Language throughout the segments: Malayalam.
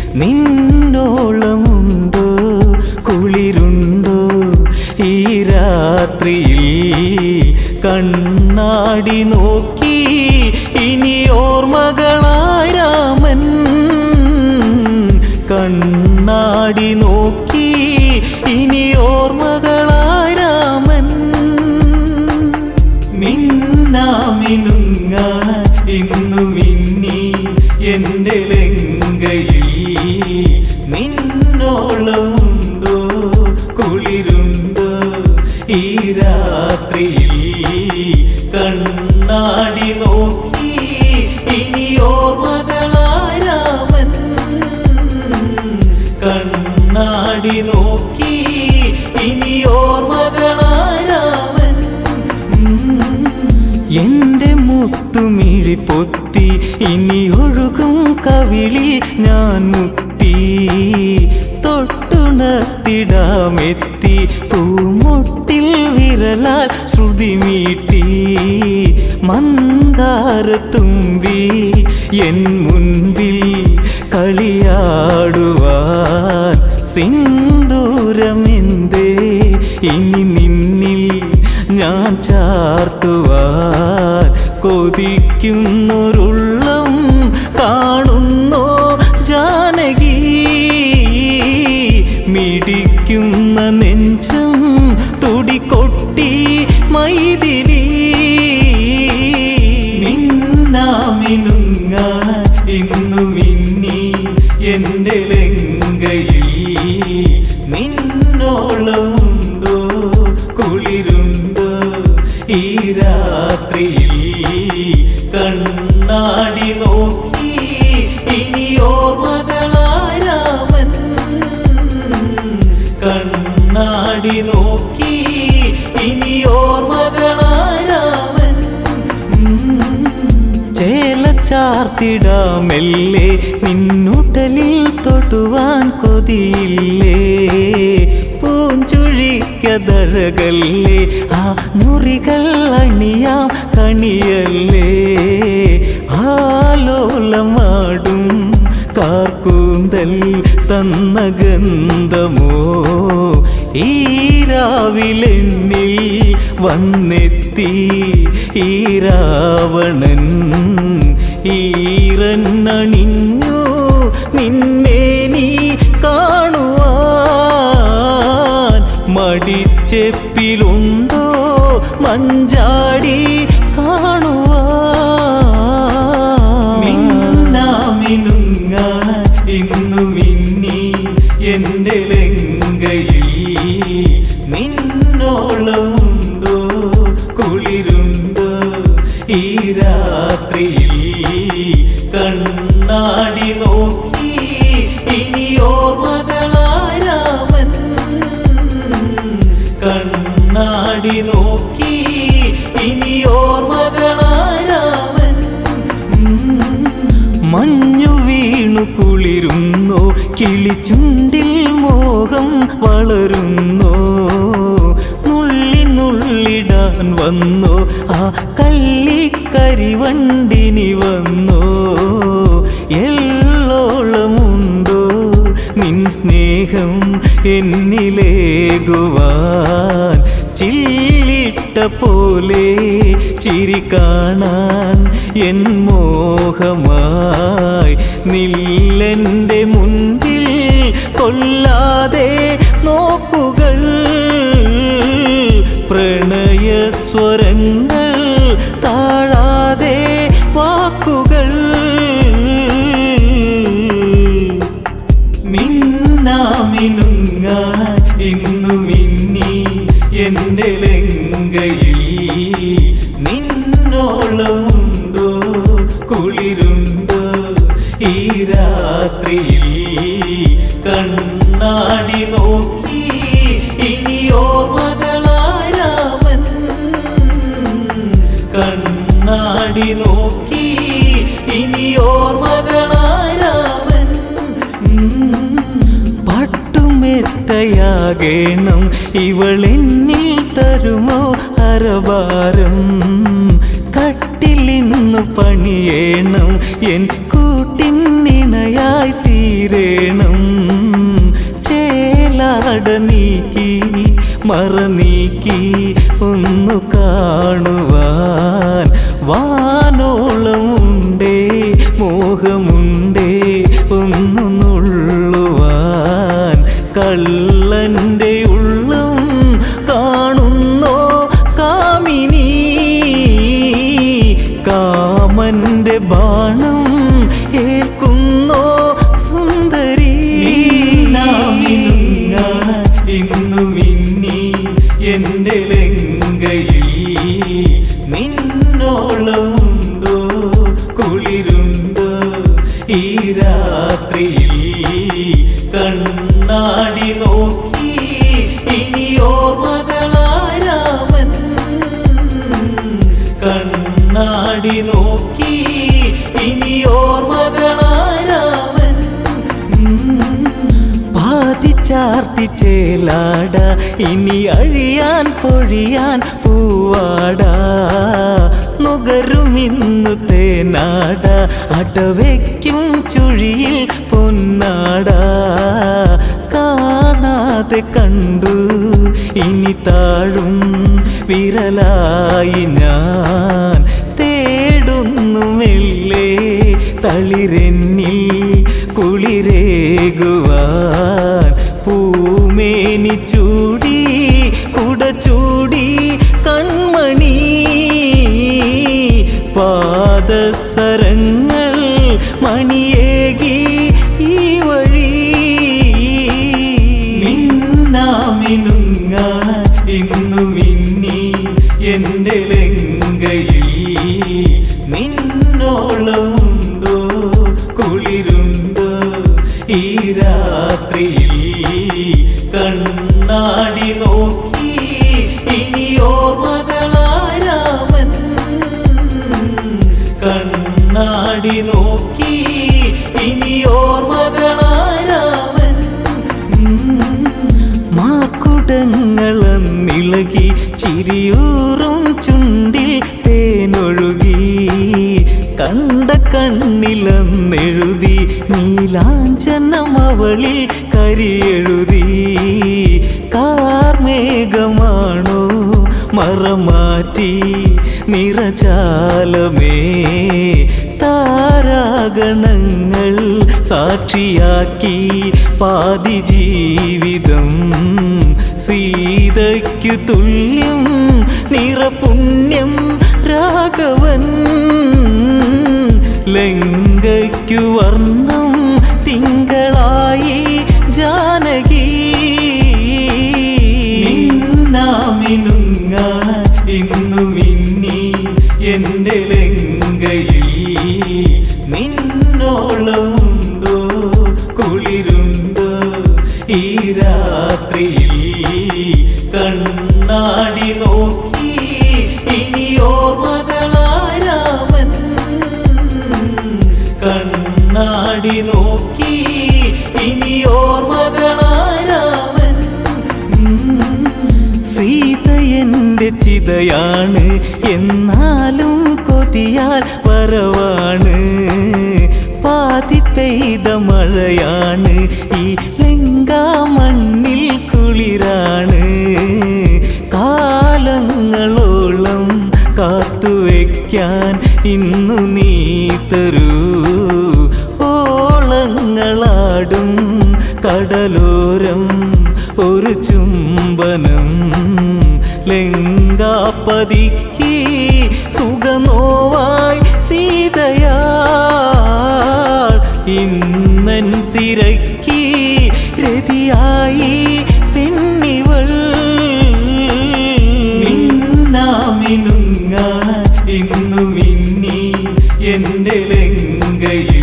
നിന്നോളമുണ്ടോ കുളിരുണ്ടോ ഈ രാത്രിയിൽ കണ്ണാടി നോക്കി ഇനി ഓർമ്മകളായി രാമൻ കണ്ണാടി നോക്കി ഇനി ഓർമ്മകളായി രാമൻ മിന്നാമിനുങ്ങ ഇന്നു മിന്നി എൻ്റെ ലങ്കയിൽ നിന്നോളമുണ്ടോ കുളിരുണ്ടോ ഈ രാത്രിയിൽ കണ്ണാടി നോക്കി ഇനി ഓർമ്മകളായി രാമൻ കണ്ണാടി നോക്കി ഇനി ഓർമ്മകളായി രാമൻ എൻ്റെ മുത്തുമിഴി പൊത്തി ഇനി ഒഴുകും കവിളിൽ ഞാൻ മുത്തി തൊട്ടുണർത്തിടാമെത്തി പൂമൊട്ടിൽ വിരലാൽ ശ്രുതി മീട്ടി മന്ദാരത്തുമ്പി എൻ മുൻപിൽ കളിയാടുവാൻ സിന്ദൂരമെന്തേ ഇനി നിന്നിൽ ഞാൻ ചാർത്തുവാൻ കൊതിക്കുന്നൊരുള്ളം കാണുന്നോ ജാനകി മിടിക്കുന്ന നെഞ്ചം തുടികൊട്ടി മൈഥിലി മിന്നാമിനുങ്ങ ഇന്നു മിന്നി എൻ്റെ ലങ്കയിൽ നിന്നോളമുണ്ടോ കുളിരുണ്ടോ ഈ രാത്രിയിൽ കണ്ണാടി നോക്കി ഇനി ഓർമ്മകളായി രാമൻ കണ്ണാടി നോക്കി ഇനി ഓർമ്മകളായി രാമൻ ചേലച്ചാർത്തിടാമെല്ലേ നിന്നുടലിൽ തൊടുവാൻ കൊതിയില്ലേ പൂഞ്ചുഴിക്കതഴകല്ലേ ആ മുറികൾ അണിയാം കണിയല്ലേ ആലോലമാടും കാർക്കൂന്തൽ തന്ന ഗന്ധമോ ഈ രാവിലെന്നിൽ വന്നെത്തി ഈ രാവണൻ ഈറന്നണിഞ്ഞു നിന്നെ നീ കാണുവാൻ മടിച്ചെപ്പിലുണ്ടോ മഞ്ചാടി കാണുവാൻ മിന്നാമിനുങ്ങ ഇന്നു മിന്നി എൻ്റെ ലങ്കയിൽ നിന്നോളമുണ്ടോ കുളിരുണ്ടോ ഈ രാത്രിയിൽ കണ്ണാടി നോക്കി ഇനി ഓർമ്മകളായി രാമൻ കണ്ണാടി നോക്കി ഇനി ഓർമ്മകളായി രാമൻ മഞ്ഞു വീണു കുളിരുന്നോ കിളിച്ചുണ്ടിൽ മോഹം വളരുന്നോ നുള്ളി നുള്ളിടാൻ വന്നോ ആ കള്ളിക്കരിവണ്ടിനി വന്നോ എള്ളോളമുണ്ടോ നിൻ സ്നേഹം എന്നിലേകുവാൻ ചില്ലിട്ട പോലെ ചിരി കാണാൻ എൻ മോഹമായി നില്ലെൻ്റെ മുൻപിൽ കൊല്ലാതെ നോക്കുകൾ പ്രണയസ്വരങ്ങൾ താഴാതെ വാക്കുകൾ മിന്നാമിനുങ്ങ ഇന്നു മിന്നി എൻ്റെ ലങ്കയിൽ നിന്നോളമുണ്ടോ കുളിരുണ്ടോ ഈ രാത്രിയിൽ കണ്ണാടി നോക്കി ഇനി ഓർമ്മകളായി രാമൻ കണ്ണാടി നോക്കി ഇനി ഓർമ്മകളായി രാമൻ പട്ടുമെത്തയാകേണം ഇവളെന്നിൽ തരുമോ അരഭാരം കട്ടിലിന്നു പണിയേണം എൻ കൂട്ടിനിണയായി തീ തീരേണം ചേലാട നീക്കി മറ നീക്കി ഒന്നു കാണുവാൻ വാനോളമുണ്ടേ മോഹമുണ്ടേ ഒന്നു നുള്ളുവാൻ കള്ളൻ്റെ ഉള്ളം കാണുന്നോ കാമിനി കാമന്റെ ബാണം ഏൽക്കുന്നോ സുന്ദരി ഇന്നു മിന്നി എൻ്റെ ലങ്കയിൽ നിന്നോളമുണ്ടോ കുളിരുണ്ടോ ഈ രാത്രിയിൽ കണ്ണാടി നോക്കി ഇനി ഓർമ്മകളാരാമൻ കണ്ണാടി നോക്കി ഇനി ഓർമ്മകളാരാമൻ പാതിച്ചാർത്തി ചേലാട ഇനി അഴിയാൻ പൊഴിയാൻ പൂവാട നുകരുമിന്നു തേനാട അടവയ്ക്കും ചുഴിയിൽ പൊന്നാട കാണാതെ കണ്ടു ഇനി താഴും വിരലായി ഞാൻ തേടുന്നു മെല്ലെ തളിരെന്നിൽ കുളിരേകുവാൻ പൂമേനി ചൂടി കുട ചൂടി കൺമണി പാദസരങ്ങൾ മണിയേകി ഈ വഴി മിന്നാമിനുങ്ങാൻ ഇന്നു മിന്നി എൻ്റെ ലങ്കയിൽ നിന്നോളമുണ്ടോ കുളിരുണ്ടോ ഈ രാത്രിയിൽ കണ്ണാടി നോക്കി ഇനി ഓർമ്മകളാരാമൻ കണ്ണാടി നോക്കി ഇനി ഓർമ്മകളാരാമൻ മാർക്കുടങ്ങളന്നിളകി ചിരിയൂറും ചുണ്ടിൽ തേനൊഴുകി കണ്ട കണ്ണിലെന്നെഴുതി നീലാഞ്ചനം അവളിൽ കരിയെഴുതി കാർമേഘമാണോ മറമാറ്റി നിറചാലമേ താരാഗണങ്ങൾ സാക്ഷിയാക്കി പാതി ജീവിതം സീതയ്ക്കു തുല്യം നിറപുണ്യം രാഘവൻ ലങ്കയ്ക്കു വർണ്ണം തിങ്കളായി ജാനകി മിന്നാമിനുങ്ങാൻ ഇന്നു മിന്നി എൻ്റെ ലങ്കയിൽ നിന്നോളമുണ്ടോ കുളിരുണ്ടോ ഈ രാത്രിയിൽ കണ്ണാടി നോക്കി ഇനി ഓർമ്മകളാരാമൻ കണ്ണാടി നോക്കി ഇനി ഓർമ്മകളാരാമൻ സീത എൻ്റെ ചിതയാണ് എന്നാലും കൊതിയാൽ വരവാണ് പാതി പെയ്ത മഴയാണ് ഈ ലങ്കാ മണ്ണിൽ കുളിരാണ് കാലങ്ങളോളം കാത്തുവയ്ക്കാൻ ഇന്നു നീ തരൂ ഓളങ്ങളാടും കടലോരം ഒരു ചുംബനം ലങ്കാപതിക്ക് സുഖനോവായി സീതയാൾ ഇന്നൻ സിരക്കി രതിയായി പെണ്ണിവൾ മിന്നാമിനുങ്ങാൻ ഇന്നു മിന്നി എൻ്റെ ലങ്കയിൽ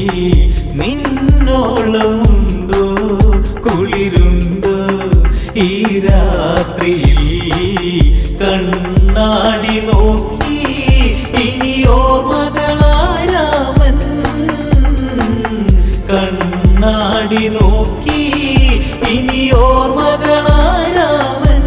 നിന്നോളമുണ്ടോ കുളിരുണ്ടോ ഈ രാത്രിയിൽ കണ്ണാടി നോക്കി ഇനി ഓർമ്മകളാരാമൻ കണ്ണാടി നോക്കി ഇനി ഓർമ്മകളാരാമൻ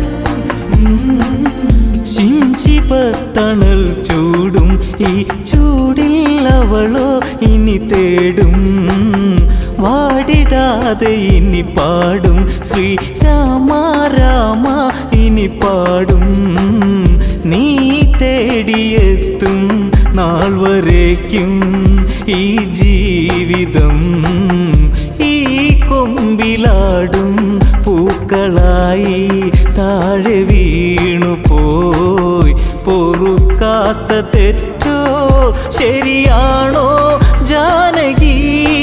ശിംശിപത്തണൽ ചൂടും ഈ ചൂടിൽ അവളോ ഇനി തേടും വാടിടാതെ ഇനി പാടും ശ്രീരാമ രാമ ഇനി പാടും നീ തേടിയെത്തും നാൾ വരേക്കും ഈ ജീവിതം ഈ കൊമ്പിലാടും പൂക്കളായി താഴെ വീണുപോയി പൊറുക്കാത്ത തെറ്റോ ശരിയാണോ ജാനകി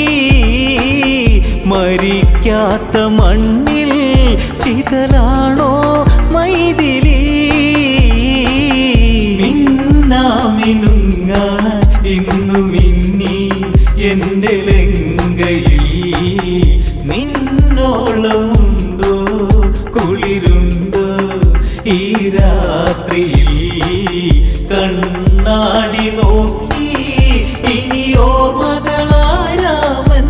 മരിക്കാത്ത മണ്ണിൽ ചിതലാണോ മൈഥിലി മിന്നാമിനുങ്ങ ഇന്നു മിന്നി എൻ്റെ ലങ്കയിൽ നിന്നോളമുണ്ടോ കുളിരുണ്ടോ ഈ രാത്രിയിൽ കണ്ണാടി നോക്കി ഇനി ഓർമ്മകളാരാമൻ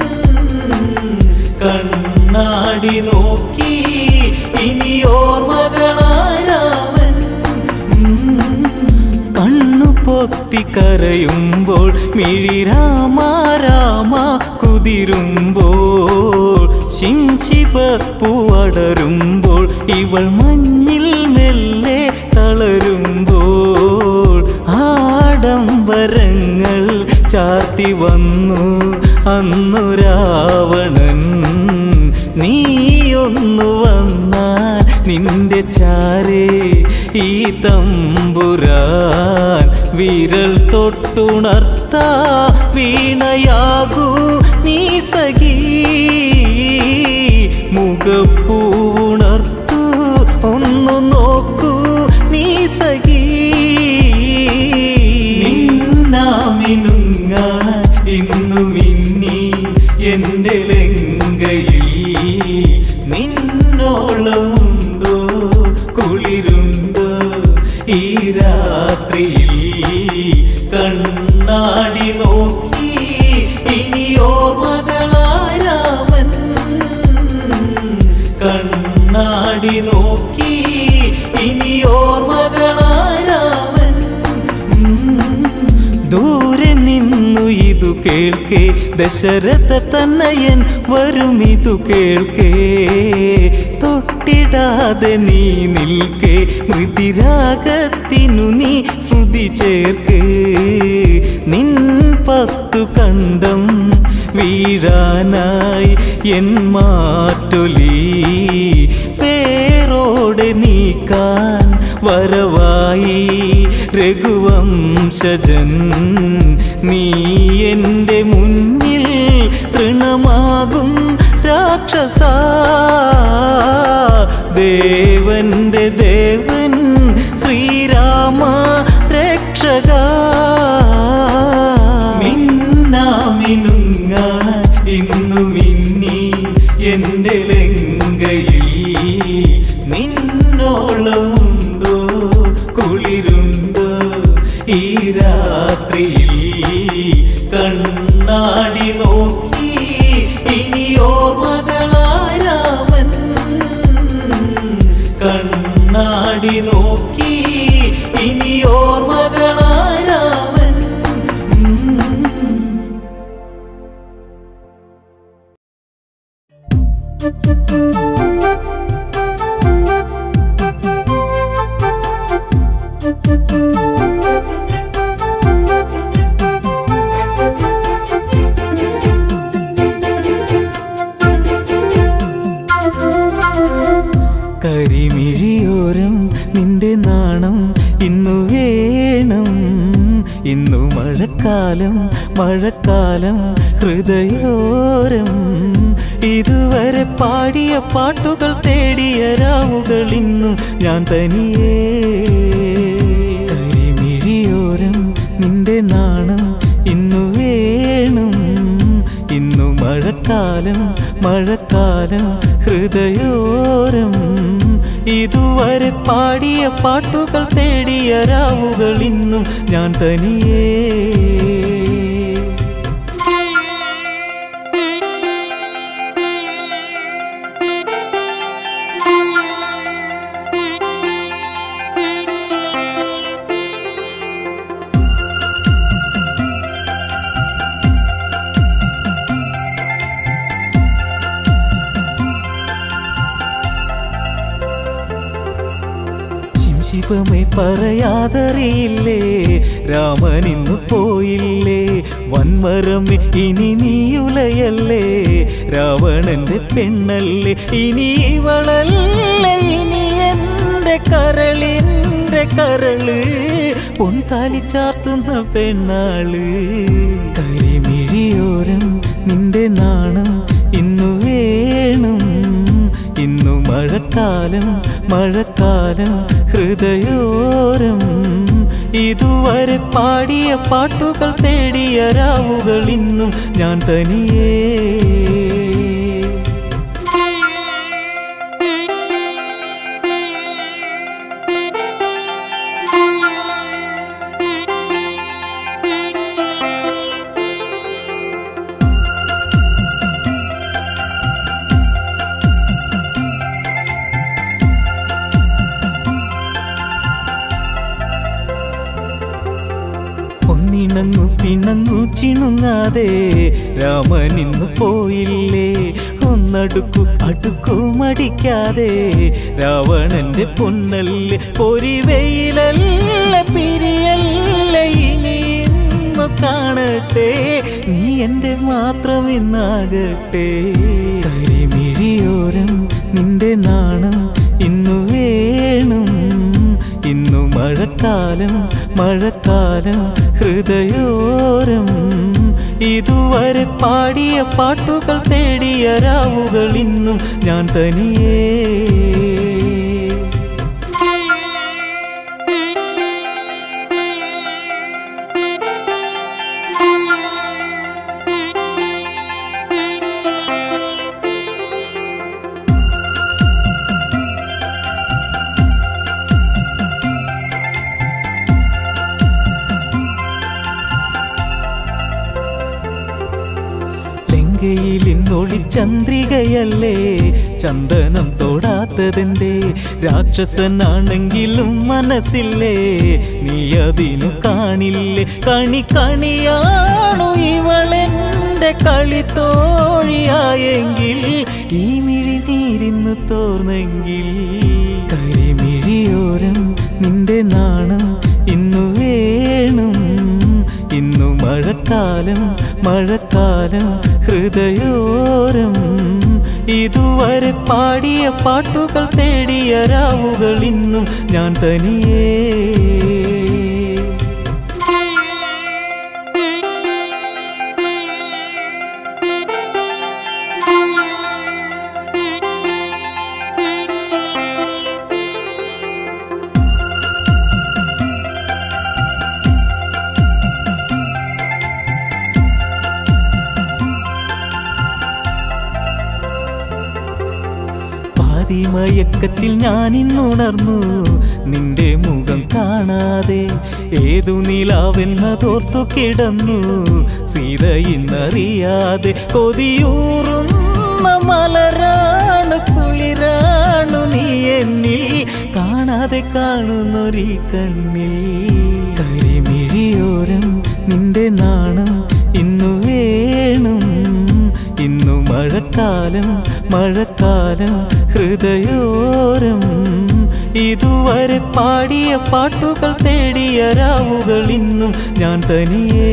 കണ്ണാടി നോക്കി ഇനി ഓർമ്മകളാരാമൻ കണ്ണു പൊത്തി കരയുമ്പോൾ മിഴി രാമ രാമ കുതിരുമ്പോൾ ശിംശിപ്പൂവടരുമ്പോൾ ഇവൾ മഞ്ഞിൽ മെല്ലെ തളരുമ്പോൾ ആഡംബരങ്ങൾ ചാർത്തി വന്നു അന്നു രാവണൻ നീയൊന്നു വന്നാൽ നിന്റെ ചാരേ ഈ തമ്പുരാൻ വിരൽ തൊട്ടുണർത്താ വീണയാകൂ നീ സഖി മുഖപ്പൂവുണർത്തു ഒന്നു നോക്കൂ നീ സഖി മിന്നാമിനുങ്ങ ഇന്നു മിന്നി എൻ്റെ ലങ്കയിൽ നിന്നോളമുണ്ടോ കുളിരുണ്ടോ ഈ രാത്രിയിൽ കണ്ണാടി നോക്കി ഇനി ഓർമ്മകളാരാമൻ കണ്ണാടി നോക്കി ഇനി ഓർമ്മകളാരാമൻ ദൂരെ നിന്നു ഇതു കേൾക്കേ ദശരഥ തന്നയൻ വരുമിതു കേൾക്കേ തൊട്ടിടാതെ നീ നിൽക്കേ മൃതിരാഗത്തിനു നീ ശ്രുതി ചേർക്കേ നിൻ 10 കണ്ടം വീഴാനായി എൻ മാറ്റൊലി പേരോടെ നീക്കാൻ വരവായി രഘുവംശജൻ നീ എൻ്റെ മുന്നിൽ തൃണമാകും രാക്ഷസ ദേവന്റെ ദേവൻ ശ്രീരാമ രക്ഷക മിന്നാമിനുങ്ങ ഇന്നു മിന്നി എൻ്റെ ലങ്കയിൽ നിന്നോളമുണ്ടോ കുളിരുണ്ടോ ഈ രാത്രിയിൽ കണ്ണാടി നോക്കി ഇനി ഓർമ്മകളാരാമൻ കണ്ണാടി നോക്കി ഇനി ഓർമ്മകളാരാമൻ കരിമിഴിയോരം നിന്റെ നാണം ഇന്നു വേണം ഇന്നു മഴക്കാലം മഴക്കാലം ഹൃദയോരം ഇതുവരെ പാടിയ പാട്ടുകൾ തേടിയ രാവുകൾ ഇന്നും ഞാൻ തനിയേ കരിമിഴിയോരം നിന്റെ നാണം ഇന്നു വേണം ഇന്നു മഴക്കാലം മഴക്കാലം ഹൃദയോരം ഇതുവരെ പാടിയ പാട്ടുകൾ തേടിയ രാവുകൾ ഇന്നും ഞാൻ തനിയേ ശിവമേ പറയാതറിയില്ലേ, രാമൻ ഇന്നു പോയില്ലേ, വൻമരമേ ഇനി നീയുലയല്ലേ, രാവണന്റെ പെണ്ണല്ലേ, ഇനി ഇവളല്ലേ, ഇനി എൻ്റെ കരളിൻ്റെ കരള് പൊൻതാലി ചാർത്തുന്ന പെണ്ണാള്. കരിമിഴിയോരം നിന്റെ നാണം ഇന്നു വേണം, ഇന്നു മഴക്കാലം മഴക്കാലം ഹൃദയോരം. ഇതുവരെ പാടിയ പാട്ടുകൾ തേടിയ രാവുകൾ ഇന്നും ഞാൻ തനിയേ. ഒന്നിണങ്ങു പിണങ്ങു ചിണുങ്ങാതെ രാമൻ ഇന്നു പോയില്ലേ, ഒന്നടുക്കു അടുക്കു മടിക്കാതെ രാവണന്റെ പൊന്നല്ലേ, പൊരിവെയിലല്ല പിരിയല്ല, ഇനി ഇന്നു കാണട്ടെ, നീ എൻ്റെ മാത്രം ഇന്നാകട്ടെ. കരിമിഴിയോരം നിന്റെ നാണം ഇന്നു വേണം, ഇന്നു മഴക്കാലം മഴക്കാലം ഹൃദയോരം. ഇതുവരെ പാടിയ പാട്ടുകൾ തേടിയ രാവുകൾ ഇന്നും ഞാൻ തനിയേ. ചന്ദ്രികയല്ലേ ചന്ദനം തൊടാത്തതെന്തേ, രാക്ഷസനാണെങ്കിലും മനസ്സില്ലേ, നീ അതിനു കാണില്ലേ, കണി കണിയാണു ഇവളെൻ്റെ കളിത്തോഴിയായെങ്കിൽ, ഈ മിഴി നീരിന്നു തോർന്നെങ്കിൽ. കരിമിഴിയോരം നിന്റെ നാണം ഇന്നു വേണം, ഇന്നു മഴക്കാലം മഴക്കാലം ഹൃദയോരം. ഇതുവരെ പാടിയ പാട്ടുകൾ തേടിയ രാവുകൾ ഇന്നും ഞാൻ തനിയേ. മയക്കത്തിൽ ഞാൻ ഇന്നുണർന്നു നിന്റെ മുഖം കാണാതെ, ഏതു നിലാവെന്നതോർത്തു കിടന്നു സീത ഇന്നറിയാതെ. കൊതിയൂറുന്ന മലരാണ് കുളിരാണു നീ എന്നിൽ, കാണാതെ കാണുന്നൊരീ കണ്ണിൽ. കരിമിഴിയോരം നിന്റെ നാണം ഇന്നു വേണം, ഇന്നു മഴക്കാലം മഴക്കാലം ഹൃദയോരം. ഇതുവരെ പാടിയ പാട്ടുകൾ തേടിയ രാവുകൾ ഇന്നും ഞാൻ തനിയേ.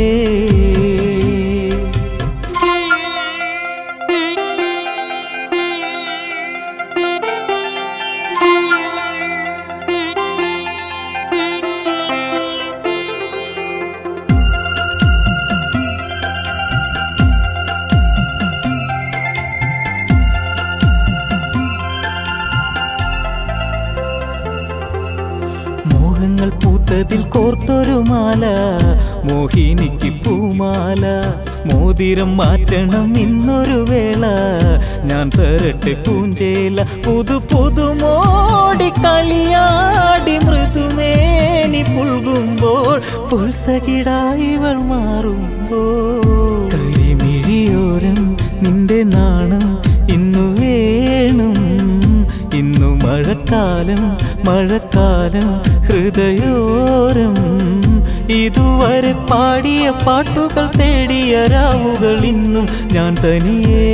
മോഹങ്ങൾ പൂത്തതിൽ കോർത്തൊരു മാല, മോഹിനിക്ക് പൂമാല, മോതിരം മാറ്റണം ഇന്നൊരു വേള, ഞാൻ തരട്ടെ പൂഞ്ചേല. പുതു പുതുമോടി കളിയാടി മൃദുമേനി പുൽകുമ്പോൾ, പുൽത്തകിടായിവൾ മാറുമ്പോൾ. കരിമിഴിയോരം നിന്റെ നാണം ഇന്നു വേണം, ഇന്നു മഴക്കാലം മഴക്കാലം ഹൃദയോരം. ഇതുവരെ പാടിയ പാട്ടുകൾ തേടിയ രാവുകൾ ഇന്നും ഞാൻ തനിയേ.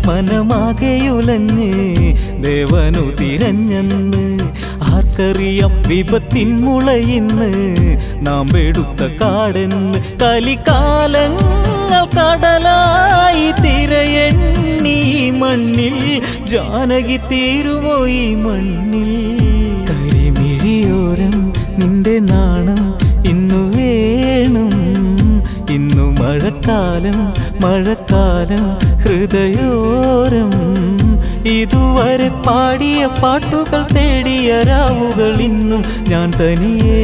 മനമാകെയുലഞ്ഞ് ദേവനു തിരഞ്ഞെന്ന് ആർക്കറിയാം വിപത്തിൻ മുളയിന്ന് നാം എടുത്ത കാടെന്ന് കലികാലങ്ങൾ കടലായി തിരയെണ്ണി മണ്ണിൽ ജാനകി തീരുമോ ഈ മണ്ണിൽ കരിമിഴിയോരം നിന്റെ നാണം ഇന്നു വേണം ഇന്നു മഴക്കാലം മഴക്കാലം ഹൃദയോരം ഇതുവരെ പാടിയ പാട്ടുകൾ തേടിയ രാവുകൾ ഇന്നും ഞാൻ തനിയേ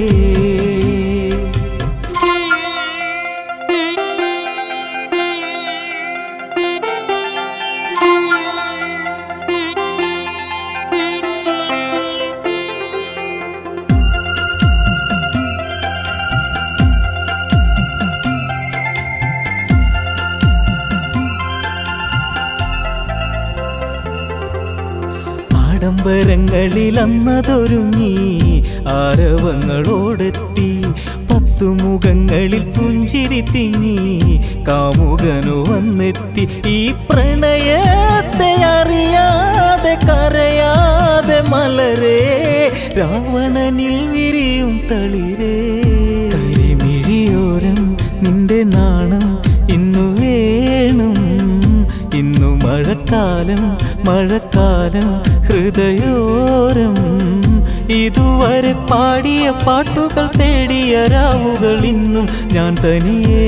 ആഡംബരങ്ങളിൽ അന്നതൊരുങ്ങി ആരവങ്ങളോടെത്തി 10 മുഖങ്ങളിൽ പുഞ്ചിരി തിങ്ങി കാമുകനു വന്നെത്തി ഈ പ്രണയത്തെ അറിയാതെ കരയാതെ മലരേ രാവണനിൽ വിരിയും തളിരേ കരിമിഴിയോരം നിന്റെ നാണം ഇന്നു വേണം ഇന്നു മഴക്കാലം മഴക്കാലം ഹൃദയോരം ഇതുവരെ പാടിയ പാട്ടുകൾ തേടിയ രാവുകൾ ഇന്നും ഞാൻ തനിയേ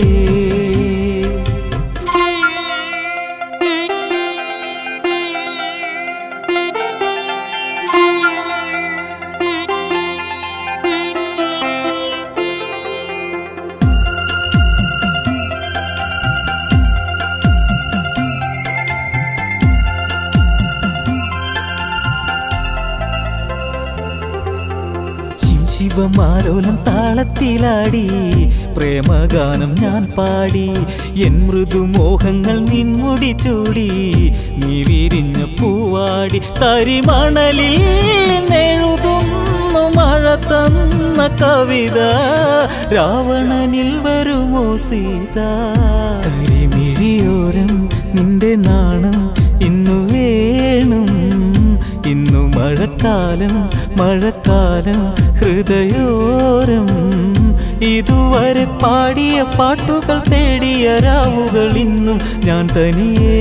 ശിവമാലോലം താളത്തിലാടി പ്രേമഗാനം ഞാൻ പാടി എൻ മൃദുമോഹങ്ങൾ നിൻമുടി ചൂടി നീ വിരിഞ്ഞ പൂവാടി തരിമണലിൽ നിന്നെഴുതുന്നു മഴ തന്ന കവിത രാവണനിൽ വരുമോ സീത കരിമിഴിയോരം നിന്റെ നാണം ഇന്നു വേണം ഇന്നു മഴക്കാലം മഴക്കാലം ഹൃദയോരം ഇതുവരെ പാടിയ പാട്ടുകൾ തേടിയ രാവുകൾ ഇന്നും ഞാൻ തനിയേ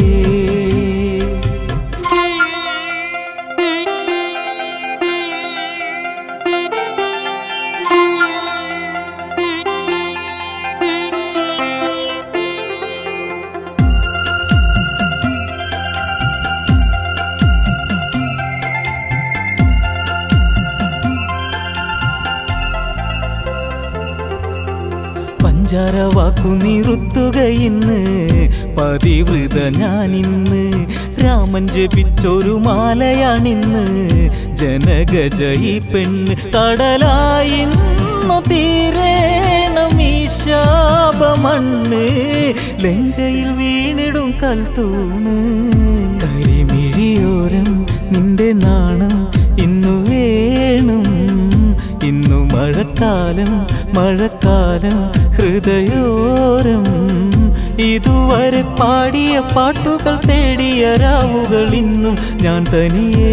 പഞ്ചാരവാക്കു നിറുത്തുകയിന്ന് പതിവൃത ഞാനിന്ന് രാമൻ ജപിച്ചൊരു മാലയാണിന്ന് ജനഗജ ഈ പെണ്ണ് കടലായിന്നു തീരേണം ഈ ശാപമണ്ണ് ലങ്കയിൽ വീണിടും കൽത്തൂണ് കരിമിഴിയോരം നിന്റെ നാണം ഇന്നു വേണം ഇന്നു മഴക്കാലം മഴക്കാലം ഹൃദയോരം ഇതുവരെ പാടിയ പാട്ടുകൾ തേടിയ രാവുകൾ ഇന്നും ഞാൻ തനിയേ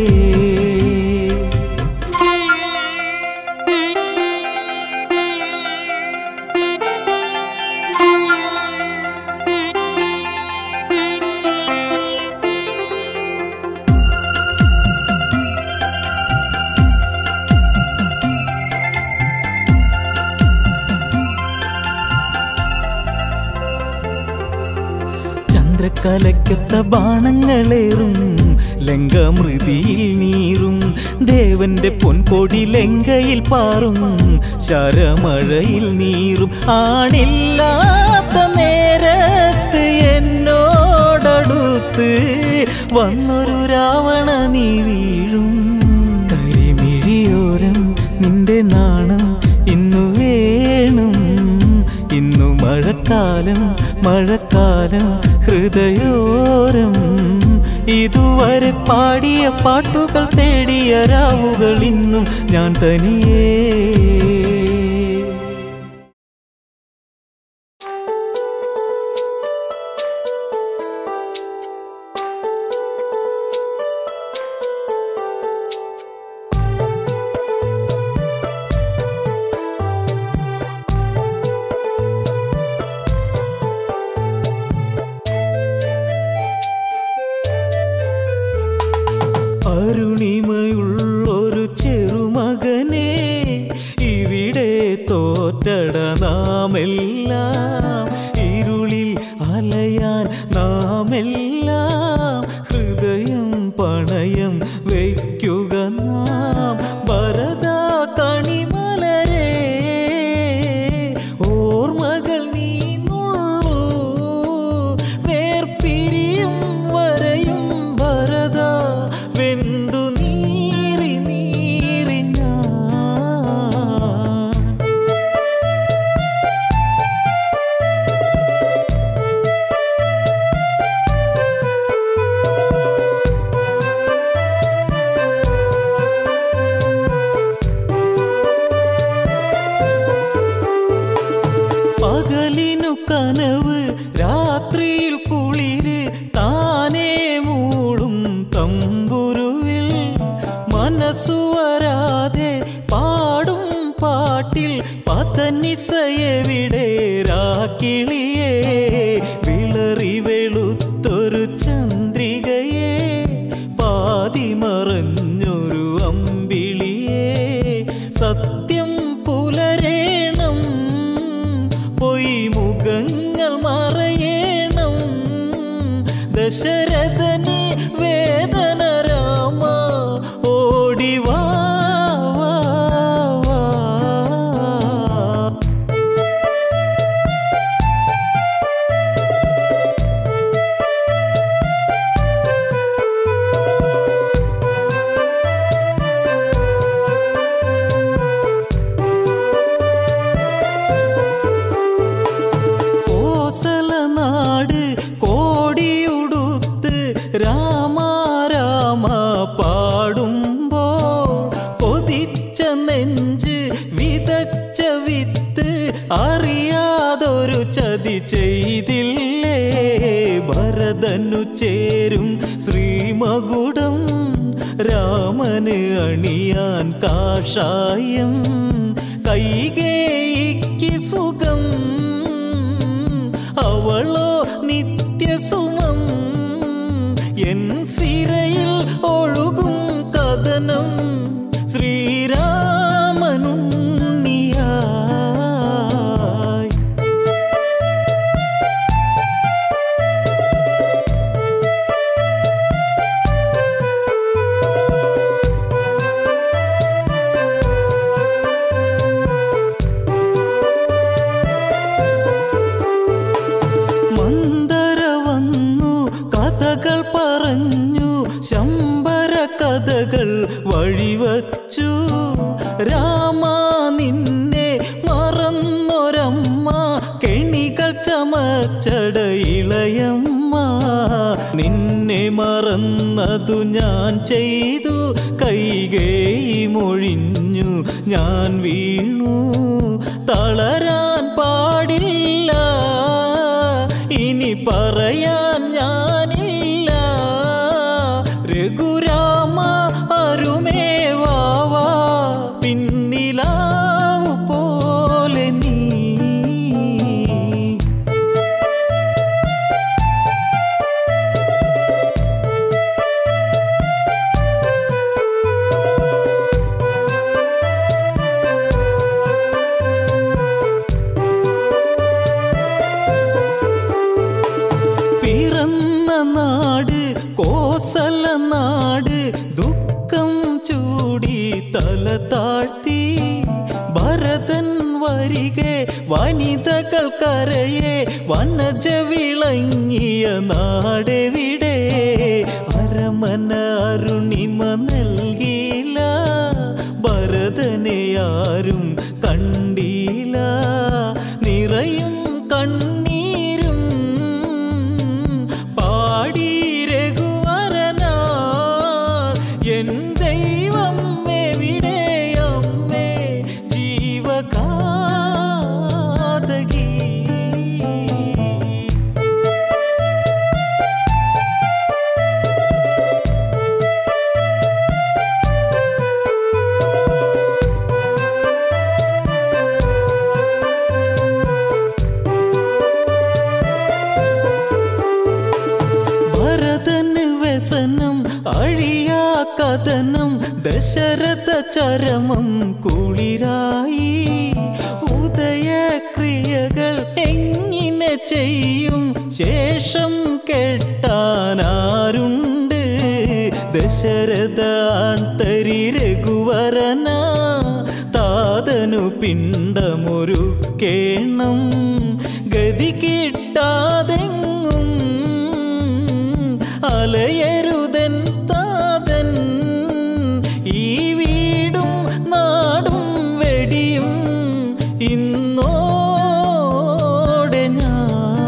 ചന്ദ്രക്കലയ്ക്കൊത്ത ബാണങ്ങളേറും ലങ്കമൃതിയിൽ നീറും ദേവന്റെ പൊൻകൊടി ലങ്കയിൽ പാറും ശരമഴയിൽ നീറും ആണില്ലാത്ത നേരത്ത് എന്നോടടുത്ത് വന്നൊരു രാവണ നീ വീഴും കരിമിഴിയോരം നിന്റെ നാണം ഇന്നു വേണം ഇന്നു മഴക്കാലം മഴക്കാലം ഹൃദയോരം ഇതുവരെ പാടിയ പാട്ടുകൾ തേടിയ രാവുകൾ ഇന്നും ഞാൻ തനിയേ അരുണിമയുള്ളൊരു ചെറുമകനെ ഇവിടെ തോറ്റട നാമെല്ലാം ഇരുളിൽ അലയാൻ നാമെല്ലാം ഹൃദയം പണയം വയ്ക്കുക നാം ഭരത കണിമലരെ ഓർമ്മകൾ നീന്നുള്ളൂ വേർപിരിയും വരയും ഭരത വെന്തു നീറി നീറി ഞാൻ പകലിനു കനവ് രാത്രിയിൽ കുളിര് താനേ മൂളും തമ്പുരുവിൽ മനസ്സു വരാതെ പാടും പാട്ടിൽ പതനിസയെവിടെ രാക്കിളിയേ വിളറി വെളുത്തൊരു ചന്ദ്രികയെ പാതി മറഞ്ഞൊരു അമ്പിളിയെ സത്യം പുലരേണം പൊയ് മുഖങ്ങൾ മറയേണം ദശരഥനെ വേദന രാമ ഓടിവാ കോസലനാട് കോടിയുടുത്ത് രാമ രാമ പാടുമ്പോ കൊതിച്ച നെഞ്ച് വിതച്ച വിത്ത് അറിയാതൊരു ചതി ചെയ്തില്ലേ ഭരതനു ചേരും ശ്രീമകുടം രാമന് അണിയാൻ കാഷായം കൈകേയിക്ക് സുഖം അവളോ നിത്യസുമം എൻ സിരയിൽ ഒഴുകും കഥനം ശ്രീരാമനുണ്ണിയായി മന്ദര വന്നു കഥകൾ പറഞ്ഞു ശമ്പര കഥകൾ വഴിവച്ചു രാമ നിന്നെ മറന്നൊരമ്മ കെണികൾ ചമച്ചട ഇളയമ്മ നിന്നെ മറന്നതു ഞാൻ ചെയ്തു കൈകേയി മൊഴിഞ്ഞു ഞാൻ വീണു തളരാൻ പാടില്ല ഇനി പറയാൻ ഞാനില്ല രഘുരാമ അരുമേ വാവാ പിന്നിലാവു പോലെ നീ പിറന്ന നാട് കോസലനാട് ദുഃഖം ചൂടി തല താഴ്ത്തി ഭരതൻ വരികെ വനിതകൾ കരയെ വനജ വിളങ്ങിയ നാടെവിടെ അരമന അരുണിമ നൽകിയില്ല ഭരതനെ ആരും കണ്ടില്ല നിറയും കണ്ണീരും പാടി രഘുവരനാ എൻ ദൈവം എവിടെ അമ്മേ ജീവകാതകി കഥനം ദശരഥ ചരമം കുളിരായി ഉദയക്രിയകൾ എങ്ങനെ ചെയ്യും ശേഷം കെട്ടാനാരുണ്ട് ദശരഥ ആൺതരി രഘുവരന താതനു പിണ്ടമൊരുക്കേണം ഗതി കിട്ടാതെങ്ങും അലയരുതൻ താതൻ ഈ വീടും നാടും വെടിയും ഇന്നോടെ ഞാൻ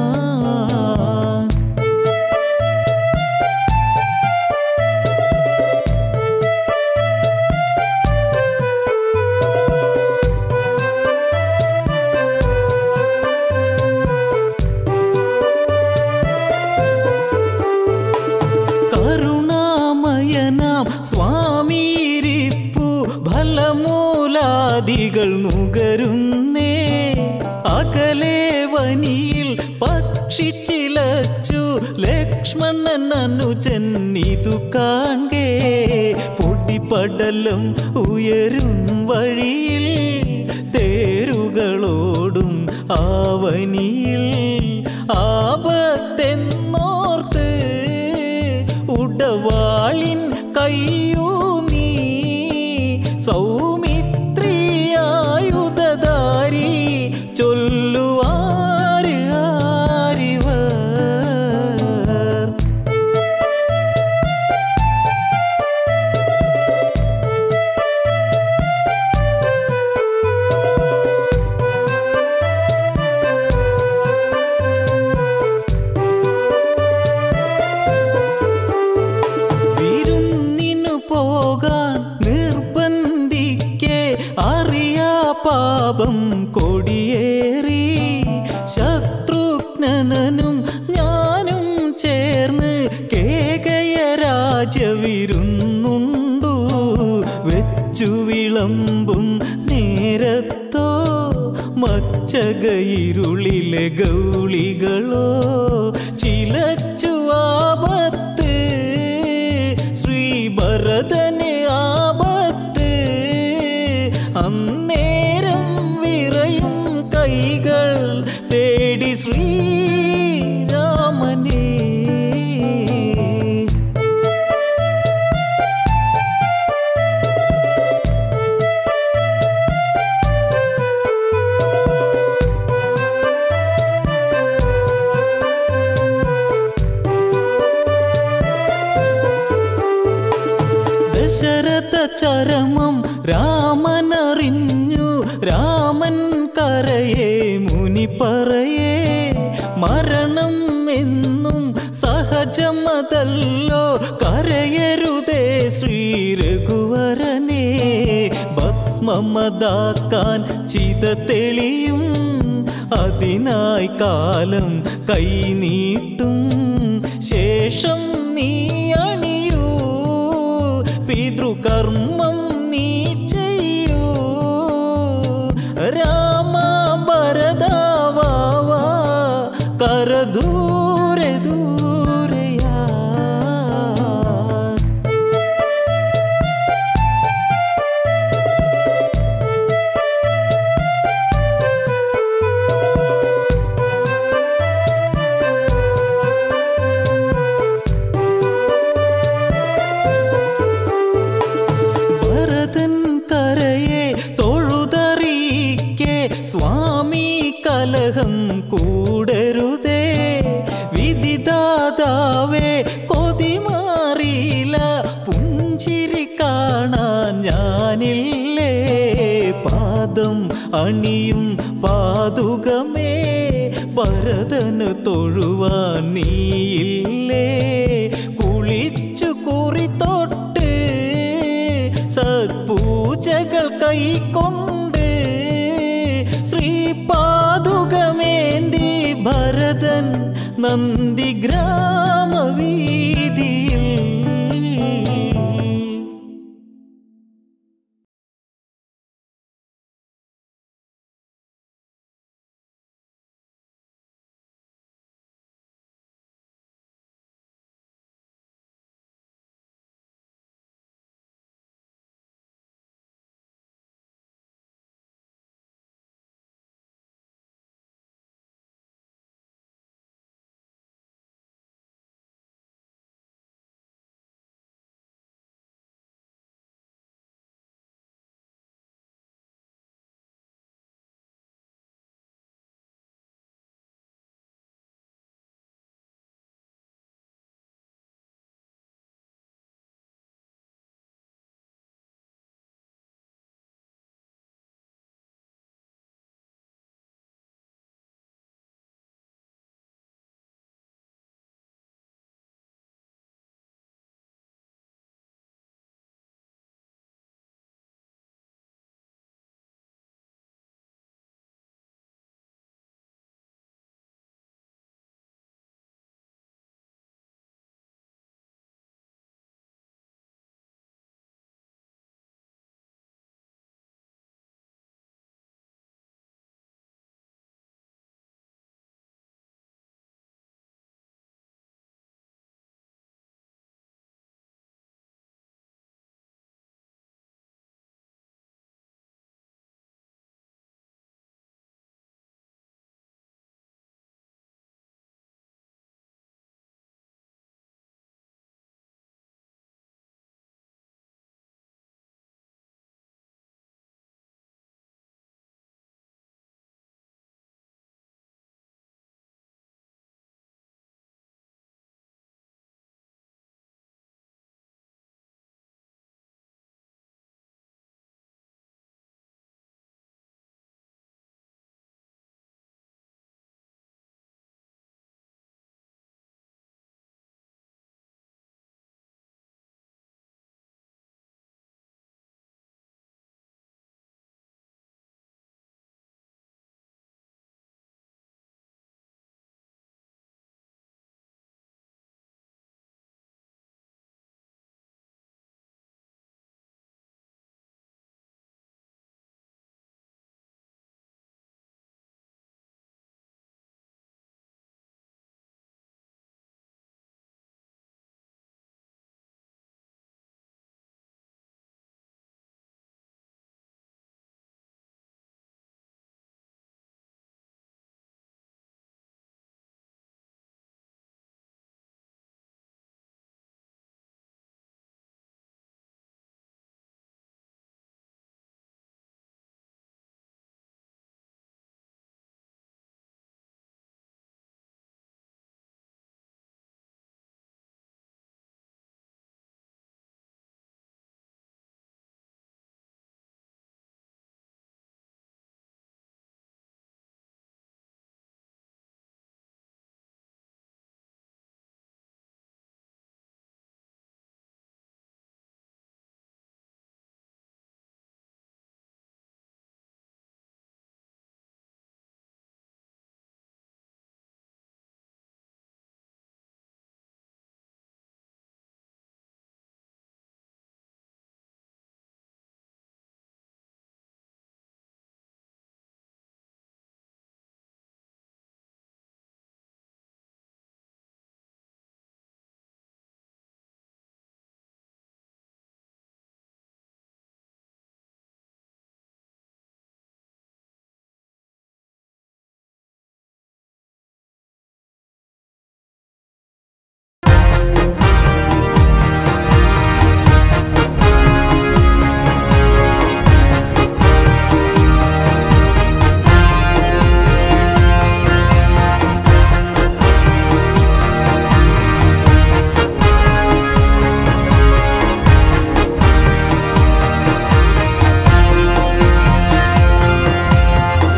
സ്വാമിരിപ്പു ഫലമൂലാദികൾ നുകരുന്നേ അകലെ വനിയിൽ പക്ഷിച്ചിലച്ചു ലക്ഷ്മണൻ അനുജൻ ഇതു കാൺകേ പൊടിപടലം ഉയരും വഴിയിൽ തേരുകളോടും ആവനിയിൽ ആപത്തെന്നോർത്ത് ഉടവാളിൻ കയ്യൂ നീ സൗമിത്രിയായുധധാരി ചൊല്ലുവാര് ആരിവർ പാപം കൊടിയേറി ശത്രുഘ്നനും ഞാനും ചേർന്ന് കേകയ രാജവിരുന്നുണ്ടു വെച്ചു വിളമ്പും നേരത്തോ മച്ചകയിരുളിലെ ഗൗളികളോ ചിലച്ചു ആപത്ത് ശ്രീഭരതന് ആപത്ത് അന്നേരം വിറയും കൈകൾ തേടി ശ്രീരാമനേ ദശരഥ ചരമം രാമനറിഞ്ഞു രാമൻ കരയെ മുനി പറയേ മരണം എന്നും സഹജമതല്ലോ കരയരുതേ ശ്രീരഘുവരനെ ഭസ്മമതാക്കാൻ ചിത തെളിയും അതിനായി കാലം കൈനീട്ടും ശേഷം നീ അണിയൂ പിതൃകർമ്മം നീ ചെയ്യൂ രാമ ഭരതാവാ കരദൂരെ ദൂരയാ സ്വാമി കലഹം കൂടരുതേ വിധിദാതാവേ കൊതി മാറിയില്ല പുഞ്ചിരി കാണാൻ ഞാനില്ലേ പാദം അണിയും പാതുകമേ ഭരതന് തൊഴുവാൻ നീയില്ലേ കുളിച്ചു കുറി തൊട്ട് സത്പൂജകൾ കൈക്കൊണ്ട് ശ്രീപാതുകമേന്തി ഭരതൻ നന്ദിഗ്രാമവീതിയിൽ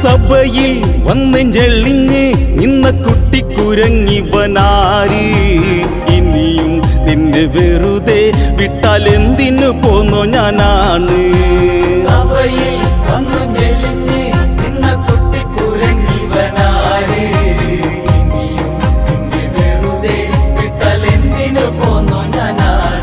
സഭയിൽ വന്ന് ഞെളിഞ്ഞ് നിന്ന കുട്ടിക്കുരങ്ങിവനാര് ഇനിയും നിന്നെ വെറുതെ വിട്ടാൽ എന്തിനു പോന്നോ ഞാനാണ് സഭയിൽ വന്ന് ഞെളിഞ്ഞ് നിന്ന കുട്ടിക്കുരങ്ങിവനാര് ഇനിയും നിന്നെ വെറുതെ വിട്ടാൽ എന്തിനു പോന്നോ ഞാനാണ്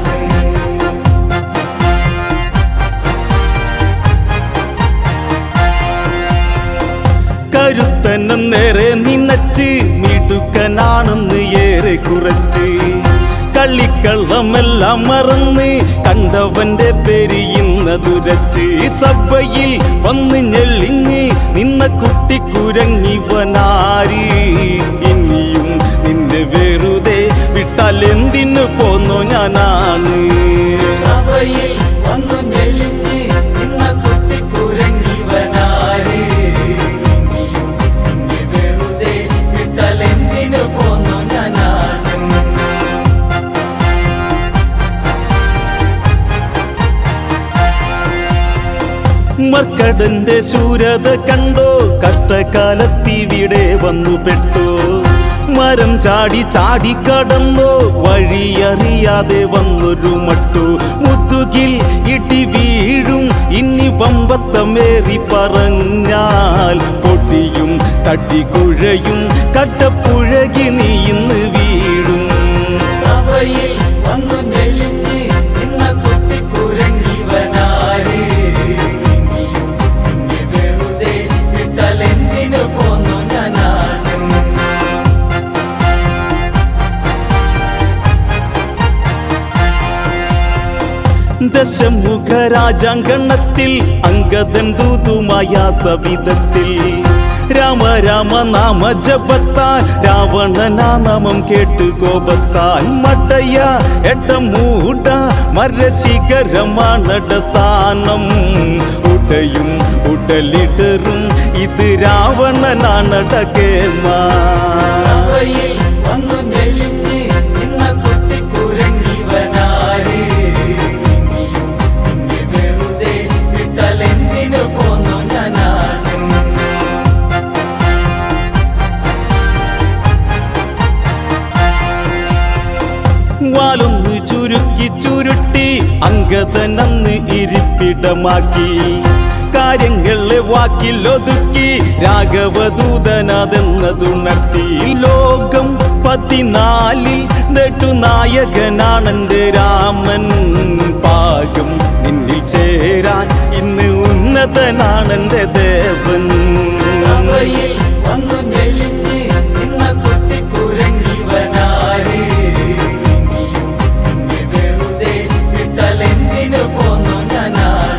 കരുത്തനം നേരെ നിന്നച്ച് മിടുക്കനാണെന്ന് ഏറെ കുറച്ച് കളിക്കള്ളമെല്ലാം മറന്ന് കണ്ടവന്റെ പേര് ഇന്നതുരച്ച് സഭയിൽ വന്ന് ഞെളിഞ്ഞ് നിന്ന കുട്ടിക്കുരങ്ങിവനാര് ഇനിയും നിന്നെ വെറുതെ വിട്ടാൽ എന്തിനു പോന്നോ ഞാനാണ് സഭയിൽ വന്ന് ഞെളിഞ്ഞ് നിന്ന കുട്ടിക്കുരങ്ങിവനാര് ഇനിയും നിന്നെ വെറുതെ വിട്ടാൽ എന്തിനു പോന്നോ ഞാനാണ് മർക്കടന്റെ ശൂരത കണ്ടോ കഷ്ടകാലത്തിവിടെ വന്നു പെട്ടോ മരം ചാടി ചാടി കടന്നോ വഴിയറിയാതെ വന്നൊരു മട്ടു മുതുകിൽ ഇടി വീഴും ഇനി വമ്പത്തമേറി പറഞ്ഞാൽ പൊടിയും തട്ടിക്കുഴയും കട്ടപ്പുഴകി നീ ഇന്ന് വീഴും സഭയിൽ വന്നു ഞെളിഞ്ഞ് നിന്ന കുട്ടിക്കുരങ്ങിവനാര് ഇനിയും നിന്നെ വെറുതെ വിട്ടാൽ എന്തിനു പോന്നോ ഞാനാണ് ദശമുഖരാജാങ്കണത്തിൽ അംഗദൻ ദൂതുമായ സവിധത്തിൽ രാമ രാമ നാമ ജപത്താൽ രാവണനാ നാമം കേട്ട് കോപത്താൽ മട്ടയ എട്ടമൂട മരശിഖരമാണട സ്ഥാനം ഉടയും ഉടലിടറും ഇത് രാവണനാണട കേമ സഭയിൽ വന്നു ഞെളിഞ്ഞ് നിന്ന കുട്ടിക്കുരങ്ങിവനാര് ഇനിയും നിന്നെ വെറുതെ വിട്ടാൽ എന്തിനു പോന്നോ ഞാനാണ് വാലൊന്ന് ചുരുക്കി ചുരുട്ടി അംഗദനന്ന് ഇരിപ്പിടമാക്കി കാര്യങ്ങളെ വാക്കിലൊതുക്കി രാഘവദൂതനാതെന്നതുണർത്തി ലോകം 14 നെടുനായകനാണെന്റെ രാമൻ പാകം നിന്നിൽ ചേരാൻ ഇന്ന് ഉന്നതനാണെന്റെ ദേവൻ സഭയിൽ വന്നു ഞെളിഞ്ഞ് നിന്ന കുട്ടിക്കുരങ്ങിവനാര് ഇനിയും നിന്നെ വെറുതെ വിട്ടാൽ എന്തിനു പോന്നോ ഞാനാണ്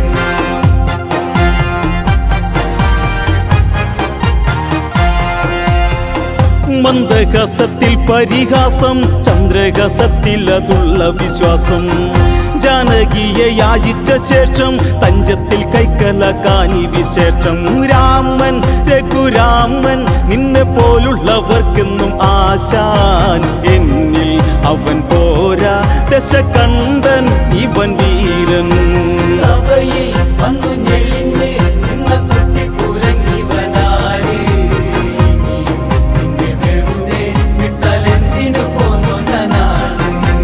മന്ദഹസത്തിൽ പരിഹാസം ചന്ദ്രഹസത്തിൽ അതുള്ള വിശ്വാസം ജാനകിയെ യാചിച്ച ശേഷം തഞ്ചത്തിൽ കൈക്കലക്കാനി വിശേഷം രാമൻ രഘുരാമൻ നിന്നെ പോലുള്ളവർക്കെന്നും ആശാൻ എന്നിൽ അവൻ പോരാ ദശകണ്ഠൻ ഇവൻ വീരൻ സഭയിൽ വന്നു ഞെളിഞ്ഞ് നിന്ന കുട്ടിക്കുരങ്ങിവനാര് ഇനിയും നിന്നെ വെറുതെ വിട്ടാൽ എന്തിനു പോന്നോ ഞാനാണ്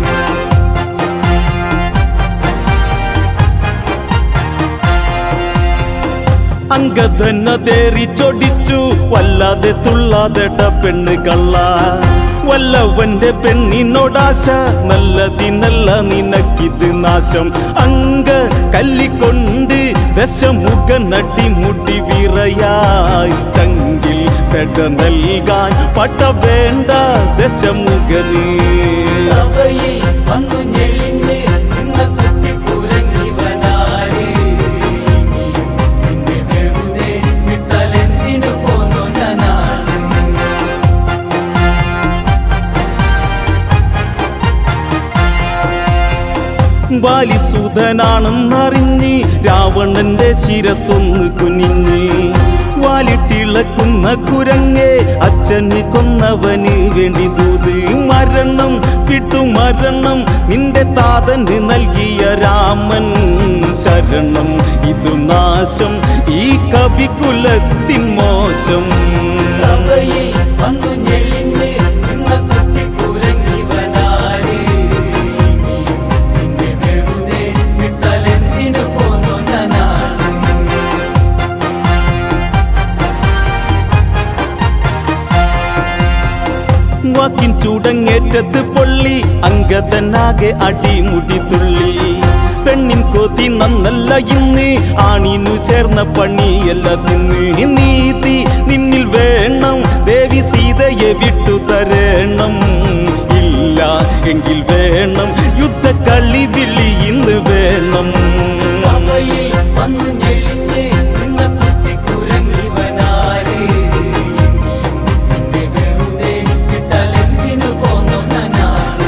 അംഗദനതേറി ചൊടിച്ചു വല്ലാതെ തുള്ളാതെട പെണ്ണ് കള്ള വല്ലവന്റെ പെണ്ണിനോടാശ നല്ലതിനല്ല നിനക്കിത് നാശം അങ്ക കല്ലിക്കൊണ്ട് ദശമുഖ നടിമുടി വിറയായി ചങ്കിൽ പെട നൽകാൻ പട്ട വേണ്ട ദശമുഖന് സഭയിൽ വന്നു ഞെളിഞ്ഞ് നിന്ന കുട്ടിക്കുരങ്ങിവനാര് ഇനിയും നിന്നെ വെറുതെ വിട്ടാൽ എന്തിനു പോന്നോ ഞാനാണ് ബാലിസൂതനാണെന്നറിഞ്ഞ് രാവണന്റെ ശിരസൊന്ന് കുനിഞ്ഞ് വാലിട്ടിളക്കുന്ന കുരങ്ങെ അച്ഛന് കൊന്നവന് വേണ്ടി ദൂത് മരണം വിട്ടു മരണം നിന്റെ താതന് നൽകിയ രാമൻ ശരണം ഇതു നാശം ഈ കവികുലത്തിൻ മോശം സഭയിൽ വന്നു ഞെളിഞ്ഞ് നിന്ന കുട്ടിക്കുരങ്ങിവനാര് നിന്നെ വെറുതെ വിട്ടാലെന്തിനു പോന്നു ഞാനാണ് വാക്കിൻ ചൂടങ്ങേറ്റത് പൊള്ളി അങ്കതനാകെ അടിമുടി തുള്ളി പെണ്ണിൻ കൊതി നന്നല്ല ഇന്ന് ആണിനു ചേർന്ന പണിയല്ല തിന്ന് നീതി നിന്നിൽ വേണം ദേവി സീതയെ വിട്ടു തരണം ഇല്ല എങ്കിൽ വേണം യുദ്ധക്കളി വിളി ഇന്ന് വേണം സഭയിൽ വന്നു ഞെളിഞ്ഞ് നിന്ന കുട്ടിക്കുരങ്ങിവനാര് നിന്നെ വെറുതെ വിട്ടാലെന്തിനു പോന്നു ഞാനാണ്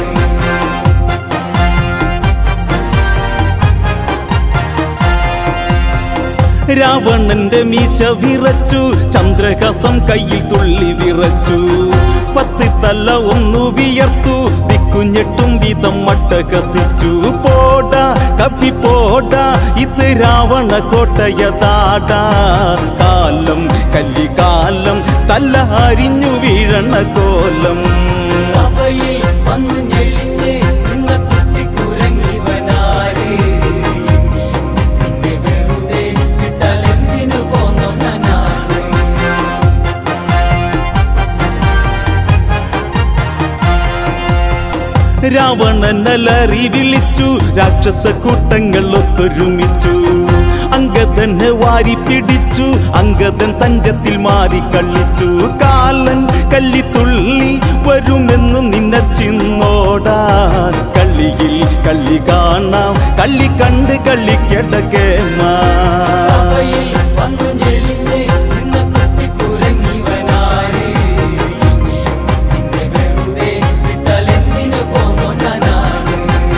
രാവണന്റെ മീശ വിറച്ചു ചന്ദ്രഹസം കയ്യിൽ തുള്ളി വിറച്ചു 10 തല ഒന്നു വിയർത്തു ദിക്കുഞ്ഞെട്ടും വിധം മട്ടഹസിച്ചു പോടാ കപ്പി പോടാ ഇത് രാവണ കോട്ടയതാടാ കാലം കല്ലിക്കാലം തല അരിഞ്ഞു വീഴണ കോലം സഭയിൽ വന്നു ഞെളിഞ്ഞ് നിന്ന കുട്ടിക്കുരങ്ങിവനാര് നിന്നെ വെറുതെ വിട്ടാലെന്തിനു പോന്നു ഞാനാണ് രാവണനലറി വിളിച്ചു രാക്ഷസ കൂട്ടങ്ങൾ ഒത്തൊരുമിച്ചു അങ്കദനെ വാരി പിടിച്ചു അങ്കദൻ തഞ്ചത്തിൽ മാറി കളിച്ചു കാലൻ കല്ലിത്തുള്ളി വരുമെന്നു നിന്നെ ചിന്നോടാ കളിയിൽ കളി കാണാം കളി കണ്ട് കളിക്കടക്കേമാ സഭയിൽ വന്നു ഞെളിഞ്ഞ് നിന്ന കുട്ടിക്കുരങ്ങിവനാര് നിന്നെ വെറുതെ വിട്ടാലെന്തിനു പോന്നു ഞാനാണ്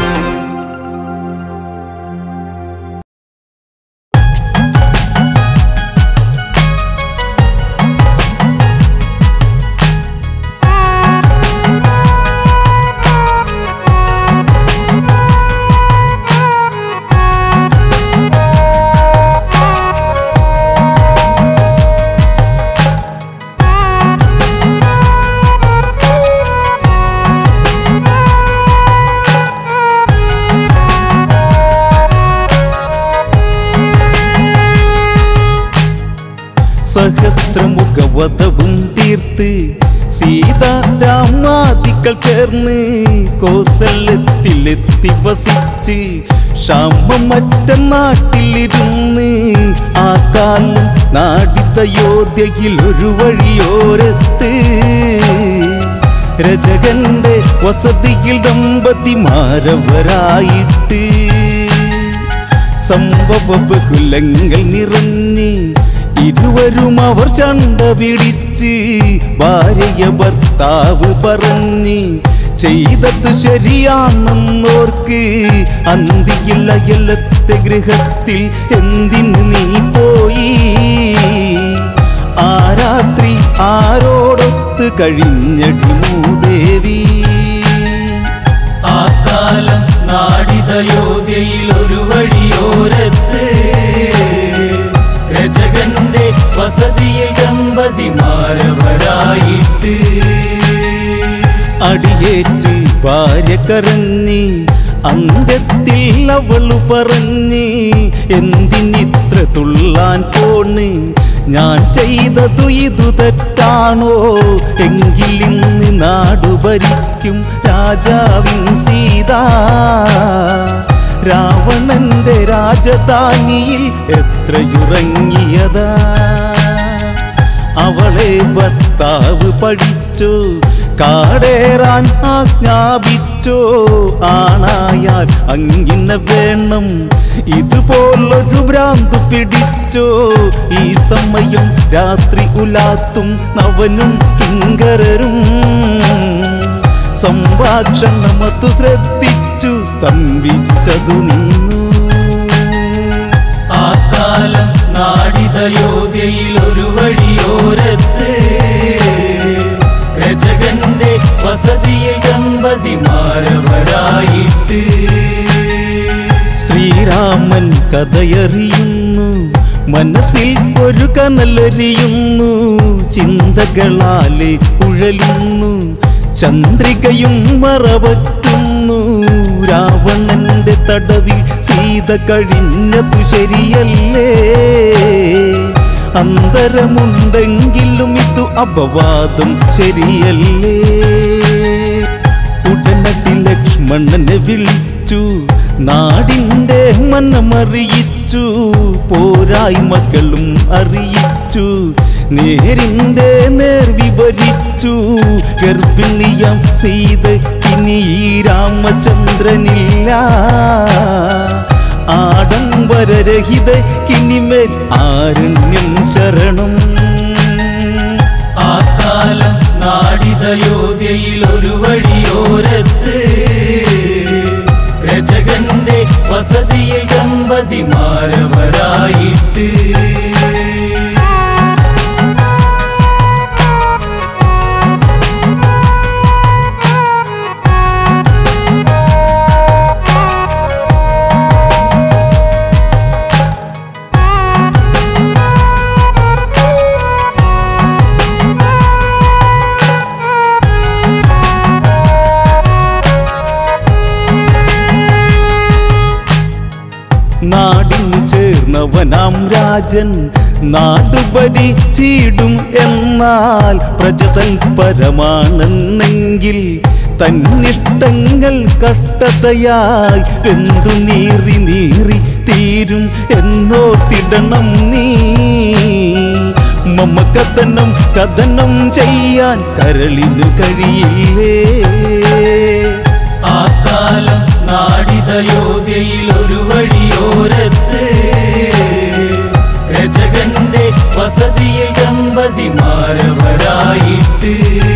സഹസ്രമുഖവധവും തീർത്ത് സീതാരാമാദികൾ ചേർന്ന് കോസലത്തിലെത്തി വസിച്ച് ക്ഷാമമറ്റ നാട്ടിലിരുന്ന് ആ കാലം നാടിതയോധ്യയിൽ ഒരു വഴിയോരത്ത് രജകന്റെ വസതിയിൽ ദമ്പതിമാരവരായിട്ട് സംഭവ ബഹുലങ്ങൾ നിറഞ്ഞ് ഇരുവരും അവർ ചണ്ട പിടിച്ച് ഭാര്യ ഭർത്താവ് പറഞ്ഞ് ചെയ്തത് ശരിയാണെന്നോർക്ക് അന്തിയിൽ അയലത്തെ ഗൃഹത്തിൽ എന്തിന് നീ പോയി ആ രാത്രി ആരോടൊത്ത് കഴിഞ്ഞടി മൂദേവി ആ കാലം നാടിതയോധ്യയിൽ ഒരു വഴിയോരത്ത് രജകന്റെ വസതിയിൽ ദമ്പതിമാരവരായിട്ട് അടിയേറ്റ് ഭാര്യ കരഞ്ഞ് അന്ത്യത്തിൽ അവളു പറഞ്ഞ് എന്തിനിത്ര തുള്ളാൻ പോണ് ഞാൻ ചെയ്തതു ഇതു തെറ്റാണോ എങ്കിൽ ഇന്ന് നാടു ഭരിക്കും രാജാവിൻ സീത രാവണന്റെ രാജധാനിയിൽ എത്രയുറങ്ങിയതാ അവളെ ഭർത്താവ് പഠിച്ചോ കാടേറാൻ ആജ്ഞാപിച്ചോ ആണായാൽ അങ്ങിനെ വേണം ഇതുപോലൊരു ഭ്രാന്തു പിടിച്ചോ ഈ സമയം രാത്രി ഉലാത്തും നവനും കിങ്കരരും സംഭാഷണമതു ശ്രദ്ധിച്ചു സ്തംഭിച്ചതു നിന്നു ആ കാലം നാടിതയോധ്യയിൽ ഒരു വഴിയോരത്ത് രജകന്റെ വസതിയിൽ ദമ്പതിമാരവരായിട്ട് ശ്രീരാമൻ കഥയറിയുന്നു, മനസ്സിൽ ഒരു കനലറിയുന്നു, ചിന്തകളാലെ ഉഴലുന്നു, ചന്ദ്രികയും മറവറ്റുന്നു. രാവണന്റെ തടവിൽ സീത കഴിഞ്ഞതു ശരിയല്ലേ? അന്തരമുണ്ടെങ്കിലും ഇതു അപവാദം ശരിയല്ലേ? ഉടനടി ലക്ഷ്മണനെ വിളിച്ചു, നാടിൻ്റെ മനമറിയിച്ചു, പോരായ്മകളും അറിയിച്ചു, നേരിൻ്റെ നേർ വിവരിച്ചു. ഗർഭിണിയാം സീതയ്ക്കിനി ഈ രാമചന്ദ്രനില്ല, ആഡംബരരഹിതയ്ക്കിനിമേൽ ആരണ്യം ശരണം. ആ കാലം നാടിതയോധ്യയിൽ ഒരു വഴിയോരത്ത് രചകന്റെ വസതിയിൽ ദമ്പതിമാരവരായിട്ട് നാടിനു ചേർന്നവനാം രാജൻ നാടു ഭരിച്ചിടും, എന്നാൽ പ്രജതൽപരമാണെന്നെങ്കിൽ തന്നിഷ്ടങ്ങൾ കഷ്ടതയായി വെന്തു നീറി നീറി തീരും എന്നോർത്തിടണം നീ. മമ കഥനം ചെയ്യാൻ കരളിനു കഴിയില്ലേ? ആ കാലം നാടിതയോധ്യയിൽ ഒരു വഴിയോരത്ത് രചകന്റെ വസതിയിൽ ദമ്പതിമാരവരായിട്ട്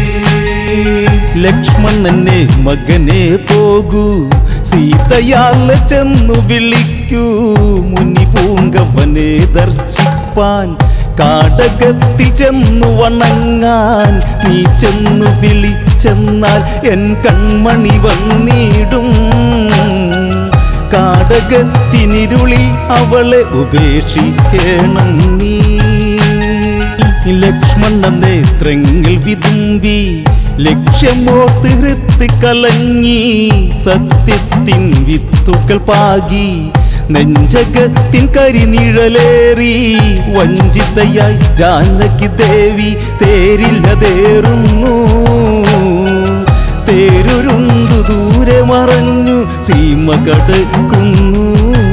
ലക്ഷ്മണനെ മകനെ പോകൂ, സീതയാളെ ചെന്നു വിളിക്കൂ, മുനി പൂങ്കവനെ ദർശിപ്പാൻ കാടകത്തിൽ ചെന്നു വണങ്ങാൻ. നീ ചെന്നു വിളിച്ചെന്നാൽ എൻ കൺമണി വന്നിടും, കാടകത്തിനിരുളിൽ അവളെ ഉപേക്ഷിക്കണം നീ. ലക്ഷ്മണ നേത്രങ്ങൾ വിതുമ്പി ലക്ഷ്യമോർത്ത് ഹൃത്ത് കലങ്ങി, സത്യത്തിൻ വിത്തുകൾ പാകി നെഞ്ചകത്തിൻ കരിനിഴലേറി. വഞ്ചിതയായി ജാനകി ദേവി തേരില്ലതേറുന്നു, തേരുരുണ്ടു ദൂരെ മറഞ്ഞു സീമ കടക്കുന്നു.